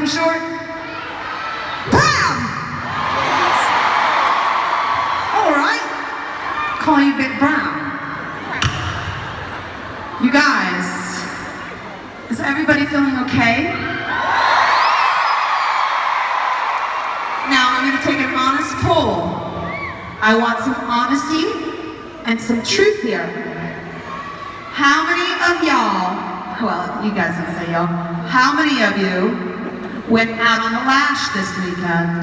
short? Bam! All right. Call you Big Brown. You guys, is everybody feeling okay? Now I'm gonna take an honest poll. I want some honesty and some truth here. How many of y'all, well, you guys can say y'all, how many of you went out on the lash this weekend?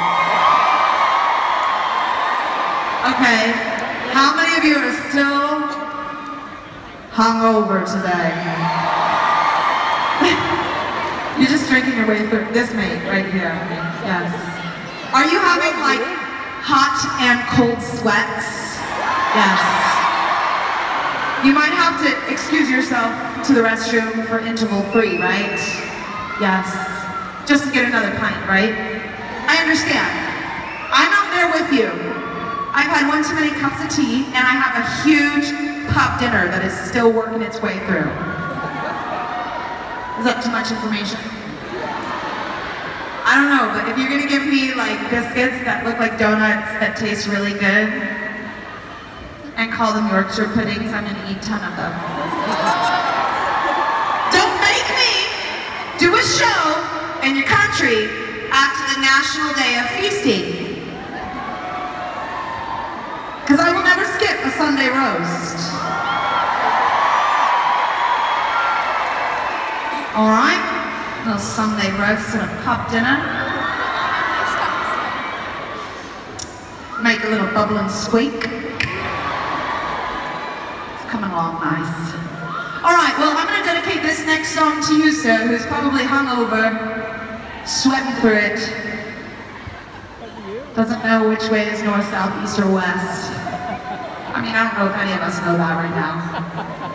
Okay, how many of you are still hungover today? You're just drinking your way through this mate right here. Yes. Are you having like hot and cold sweats? Yes. You might have to excuse yourself to the restroom for interval 3, right? Yes. Just to get another pint, right? I understand. I'm out there with you. I've had one too many cups of tea, and I have a huge pub dinner that is still working its way through. Is that too much information? I don't know, but if you're gonna give me like biscuits that look like donuts that taste really good and call them Yorkshire puddings, I'm gonna eat 10 of them. Don't make me do a show in your country after the National Day of Feasting. Because I will never skip a Sunday roast. All right? A little Sunday roast and a pub dinner. Make a little bubble and squeak. It's coming along nice. All right, well, I'm going to dedicate this next song to you, sir, who's probably hungover, sweating through it. Doesn't know which way is north, south, east, or west. I mean, I don't know if any of us know that right now.